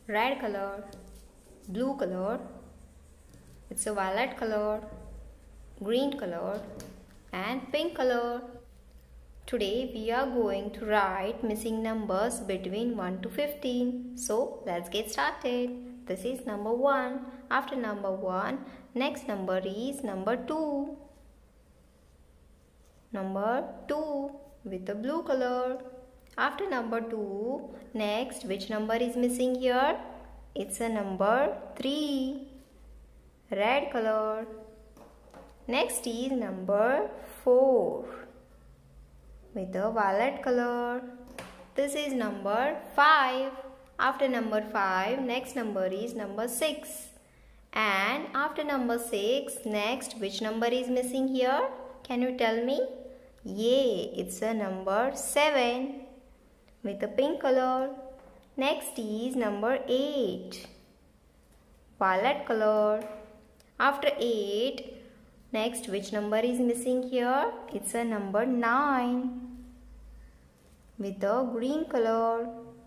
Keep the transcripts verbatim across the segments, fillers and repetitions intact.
red color, blue color, it's a violet color, green color and pink color. Today we are going to write missing numbers between one to fifteen. So let's get started. This is number one. After number one, next number is number two. Number two with the blue color. After number two, next which number is missing here? It's a number three. Red color. Next is number four with the violet color. This is number five. After number five, next number is number six. And after number six, next which number is missing here? Can you tell me? Yay, it's a number seven with the pink color. Next is number eight, violet color. After eight, next which number is missing here? It's a number nine with the green color.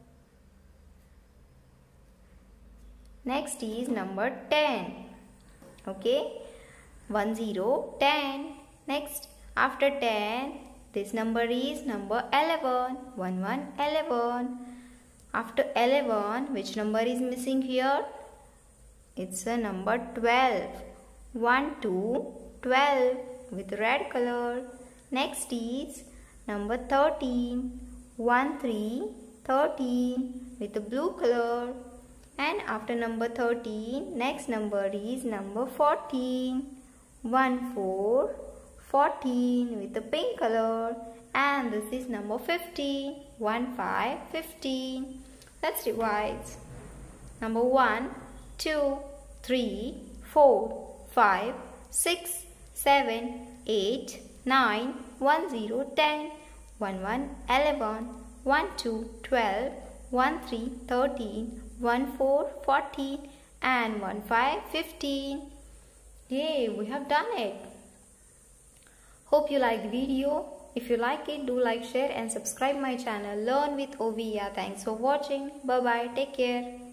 Next is number ten. Okay, one zero, ten. Next after ten, this number is number eleven. one one, eleven. After eleven, which number is missing here? It's a number twelve. one two, twelve with red color. Next is number thirteen. one three, thirteen with the blue color. And after number thirteen, next number is number fourteen. one four, fourteen with the pink color. And this is number fifteen. one five, fifteen. Let's revise. Number one, two, three, four, five, six, seven, eight, nine, one zero, ten, one one, eleven, one two, twelve, one three, thirteen, one four, fourteen and one five, fifteen. Yay, we have done it. Hope you like the video. If you like it, do like, share and subscribe my channel Learn with Ovia. Thanks for watching. Bye bye. Take care.